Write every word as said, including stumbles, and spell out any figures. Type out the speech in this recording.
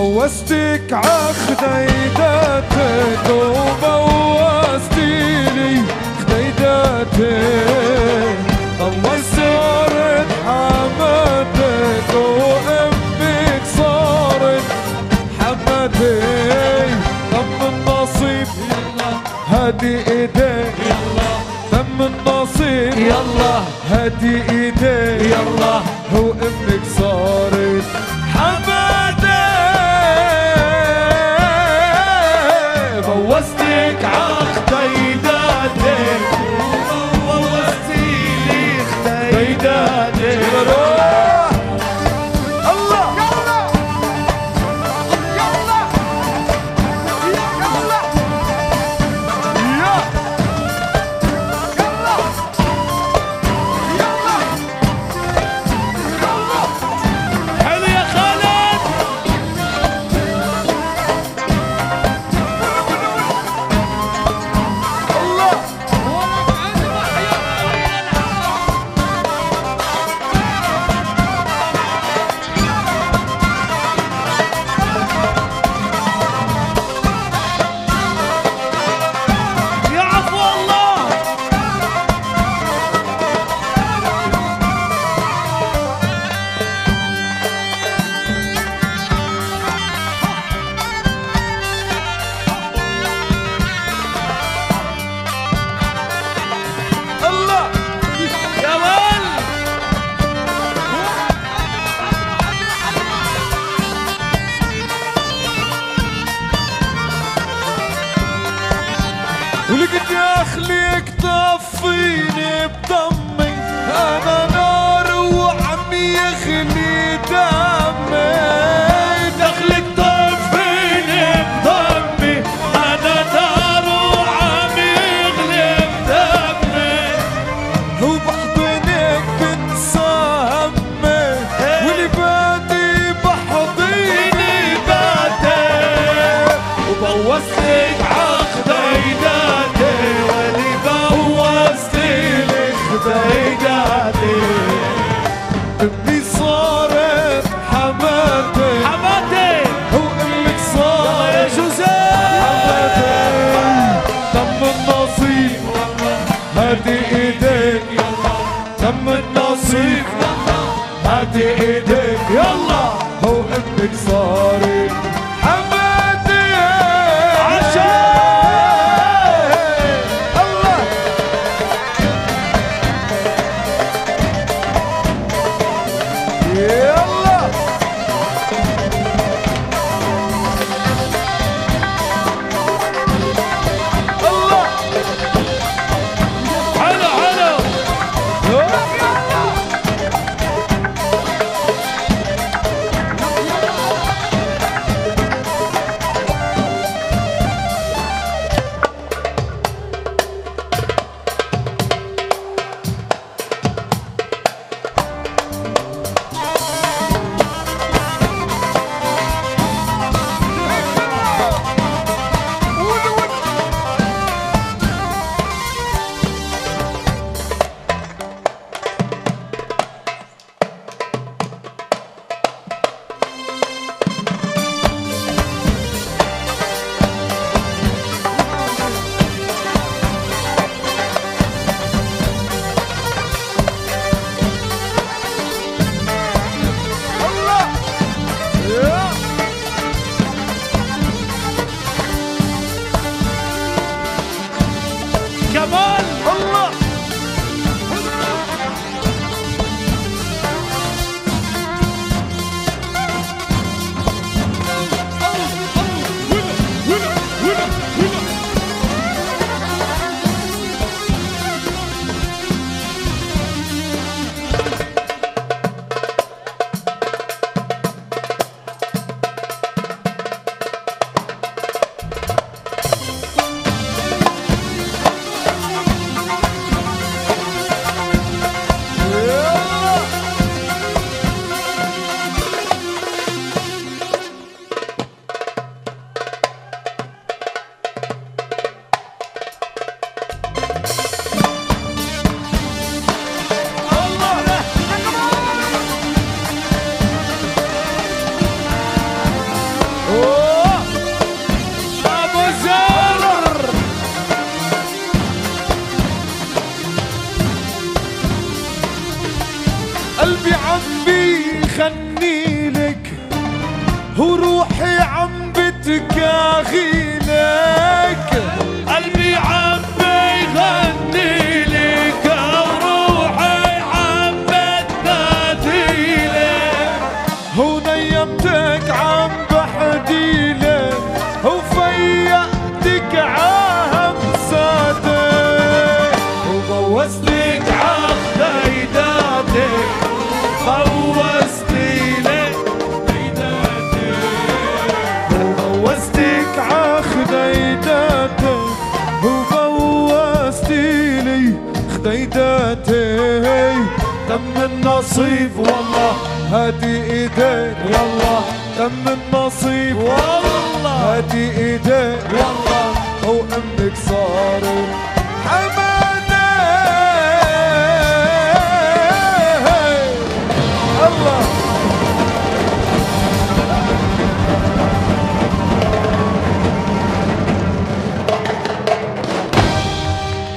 بوستك عخديداتك وبوستي لي خديداتك الله صارت حماتك وامك صارت حماتك تم النصيب هدي ايديك يلا تم النصيب يلا هدي ايديك يلا وامك صارت حماتك بوستك عخديداتك وبوستي لي خديداتك الله يلا يلا يلا يلا يلا حلو يا خالد الله يا عفو الله الله يا ول ولقيت اخليك طفيني بدمي انا نار وعمي يخلي دمي دخلك طفيني بدمي انا نار وعمي يغلي بدمي وبحضنك بنسى همي واللي بادي بحضيني بادي وبوستك عخديداتي واللي بوستي لي روحي عم بتكاغي لك، قلبي عم بيغني لك، وروحي عم بتنادي لك، ونيمتك عم بحدي لك، وفيقتك عهمساتك، وبوستك عخديداتك، بوستي لك وبوستك عخديداتك، وبوستي لي خديداتي. تم النصيب والله هاتي ايديك، والله تم النصيب والله هاتي ايديك.